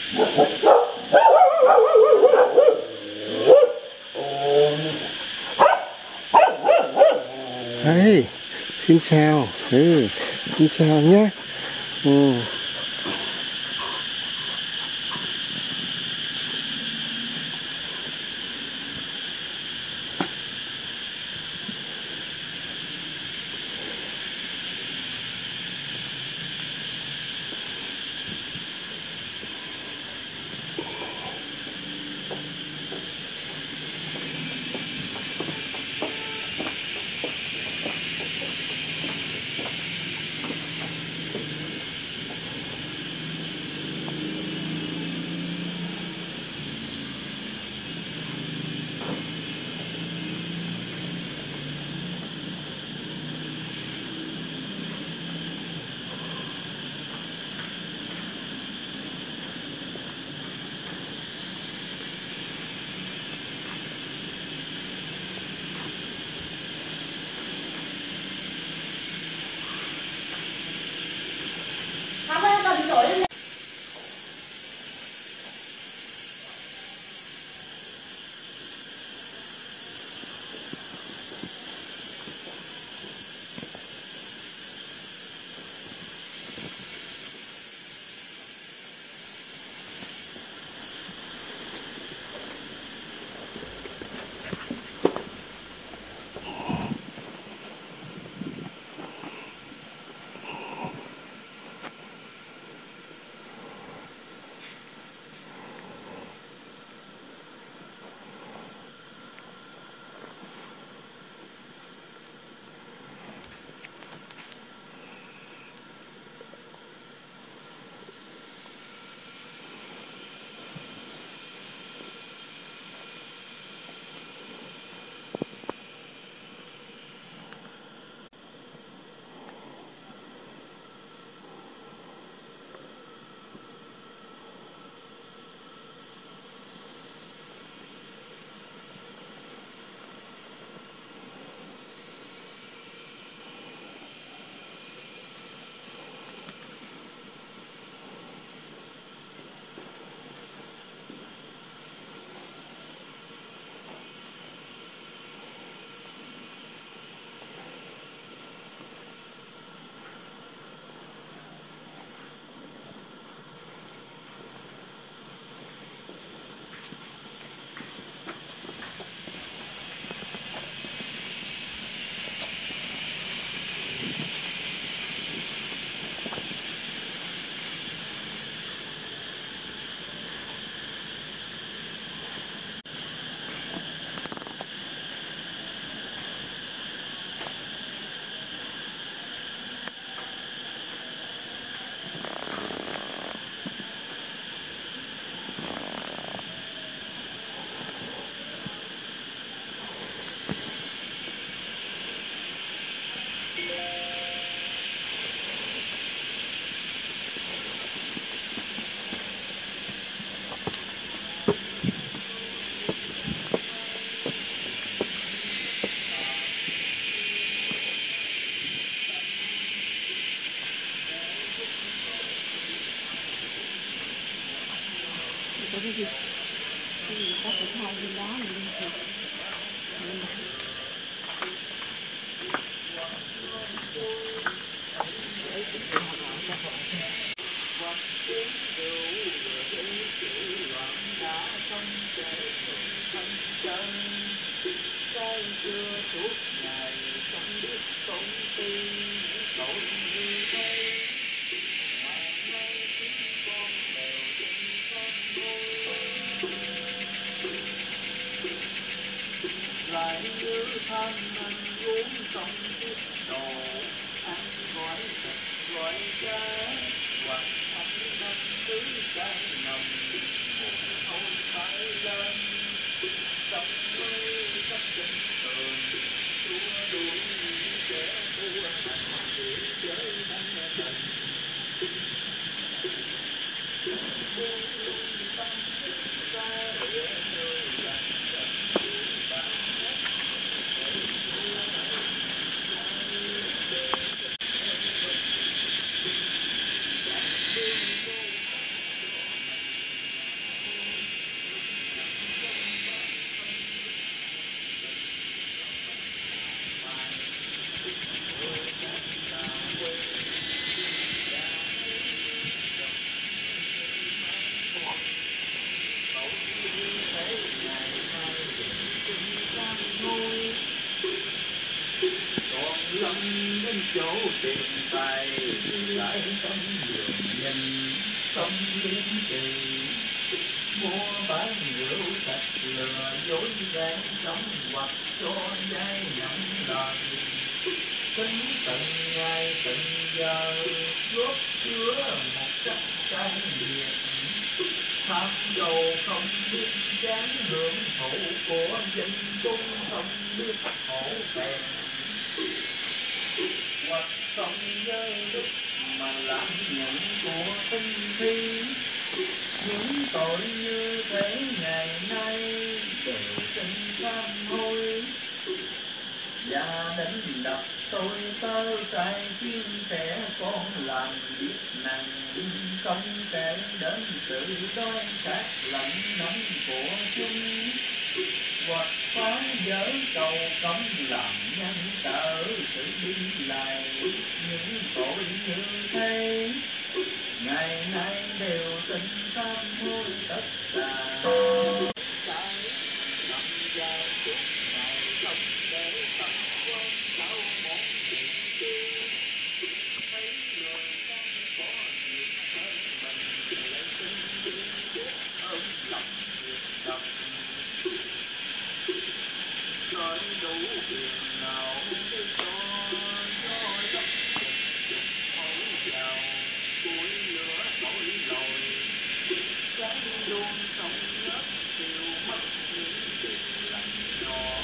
Đấy, xin chào, xin chào nhé. cái gì có thể thay bên đó mình đi thì lại như than ăn uống trong tiết đồ ăn gói thịt gói cá hoặc ăn năm thứ trái nồng một thôi phải lên trong mây các chân tường xua đuổi kẻ thua hành để chơi đánh mình buông lung tâm thức ra để người dành dành bạn chỗ tiền tài lại tâm đường nhìn tâm biến trì mua bán rượu sạch lừa dối gian sống hoặc cho dai nặng lời tính từng ngày từng giờ góp chứa một cách cay nghiệt tham cầu không biết dáng hưởng thụ của dân chúng không biết hổ thẹn hoặc không giới đức mà làm nhận của tinh thi những tội như thế ngày nay đều sinh sám hối và đánh đập tôi tơ trai chim trẻ con làm biết nặng không kể đến sự đói khát lạnh nóng của chúng hoặc phá vỡ cầu cấm làm nhân tở sự đi lại những tội như thế ngày nay đều tình sám hối tất cả nói đủ việc nào để cho gió lấp hấu chào cuối lửa tội lỗi trái luôn trong lớp tiêu mất những chuyện lạnh nhỏ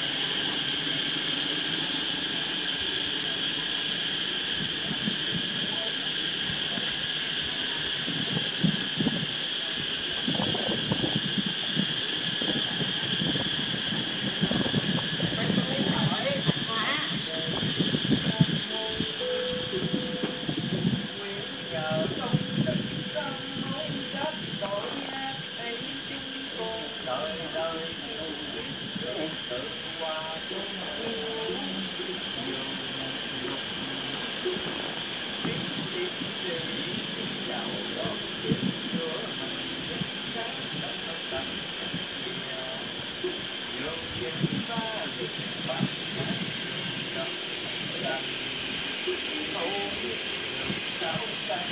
đời đời yêu nguyện tự qua chung giàu đó giữa mình các tận tận nhiều chuyện ta được bạn đọc rằng thấu biết sao tan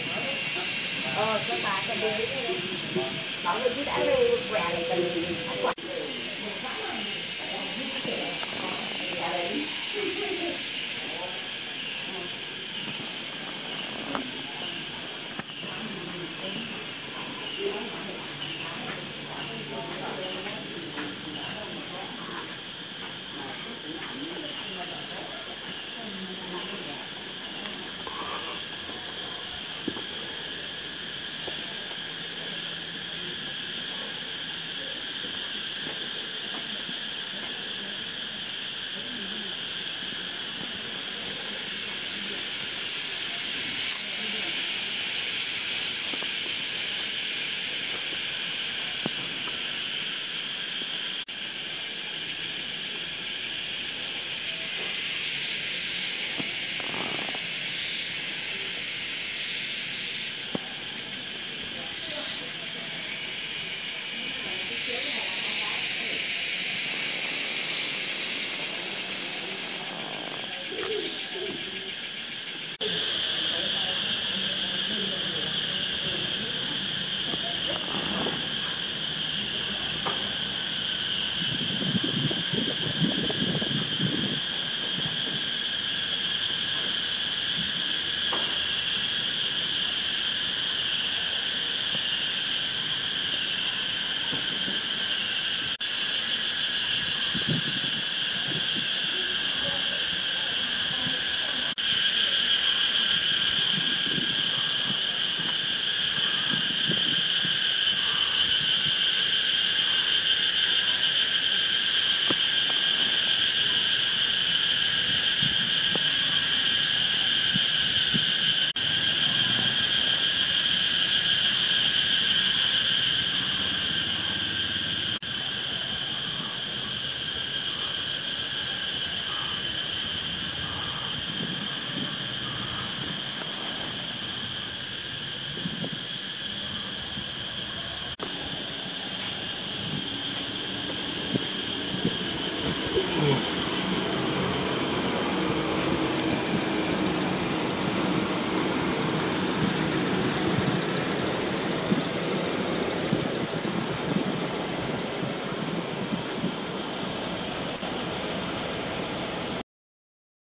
cái bà cái đi bảo người chứ đã đi què này cần